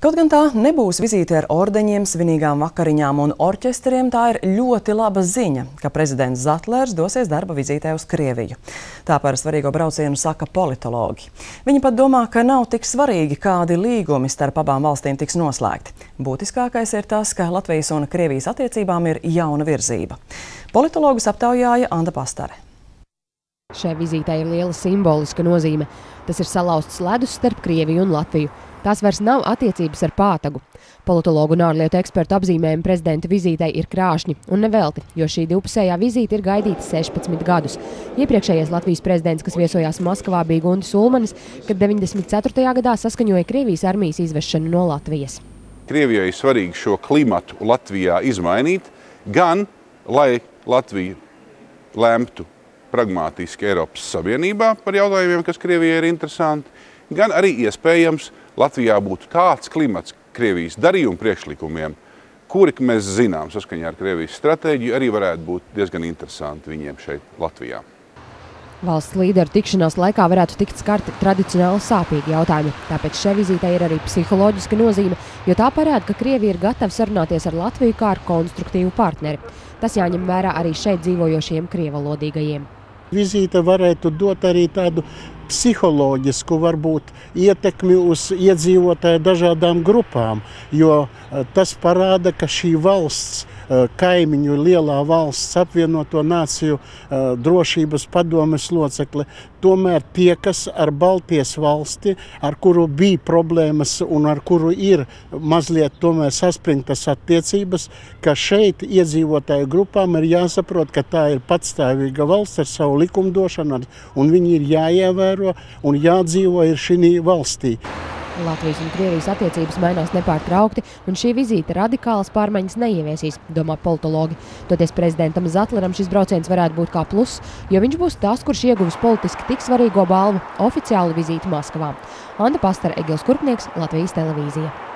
Kaut gan tā nebūs vizīte ar ordeņiem, svinīgām vakariņām un orķestriem, tā ir ļoti laba ziņa, ka prezidents Zatlers dosies darba vizītē uz Krieviju. Tā par svarīgo braucienu saka politologi. Viņi pat domā, ka nav tik svarīgi, kādi līgumi starp abām valstīm tiks noslēgti. Būtiskākais ir tas, ka Latvijas un Krievijas attiecībām ir jauna virzība. Politologus aptaujāja Anda Pastare. Šai vizītei ir liela simboliska nozīme. Tas ir salauzts ledus starp Krieviju un Latviju. Tās vairs nav attiecības ar pātagu. Politologu un ārlietu ekspertu apzīmējumi prezidenta vizītei ir krāšņi un nevelti, jo šī divpusējā vizīte ir gaidīta 16 gadus. Iepriekšējais Latvijas prezidents, kas viesojās Maskavā, bija Guntis Ulmanis, kad 94. gadā saskaņoja Krievijas armijas izvešanu no Latvijas. Krievijai svarīgi šo klimatu Latvijā izmainīt, gan lai Latvija lemtu pragmātiski Eiropas Savienībā par jautājumiem, kas Krievijai ir interesanti, gan arī iespējams Latvijā būtu tāds klimats Krievijas darījumu priekšlikumiem, kuri, mēs zinām, saskaņā ar Krievijas stratēģiju, arī varētu būt diezgan interesanti viņiem šeit Latvijā. Valsts līderu tikšanās laikā varētu tikt skarti tradicionāli sāpīgi jautājumi. Tāpēc šai vizītei ir arī psiholoģiska nozīme, jo tā parāda, ka Krievija ir gatava sarunāties ar Latviju kā ar konstruktīvu partneri. Tas jāņem vērā arī šeit dzīvojošiem krievalodīgajiem. Vizīte varētu dot arī tādu psiholoģisku varbūt ietekmi uz iedzīvotāju dažādām grupām, jo tas parāda, ka šī valsts, kaimiņu lielā valsts apvienoto nāciju drošības padomes locekle, tomēr tiekas ar Baltijas valsti, ar kuru bija problēmas un ar kuru ir mazliet tomēr saspringtas attiecības, ka šeit iedzīvotāju grupām ir jāsaprot, ka tā ir patstāvīga valsts ar savu likumdošanu un viņi ir jāievēro un jādzīvo ir šī valstī. Latvijas un Krievijas attiecības mainās nepārtraukti, un šī vizīte radikālas pārmaiņas neieviesīs, domā politologi. Toties prezidentam Zatleram šis brauciens varētu būt kā pluss, jo viņš būs tas, kurš ieguvis politiski tik svarīgo balvu – oficiālu vizīti Maskavā. Anda Pastare, Egils Kurpnieks, Latvijas televīzija.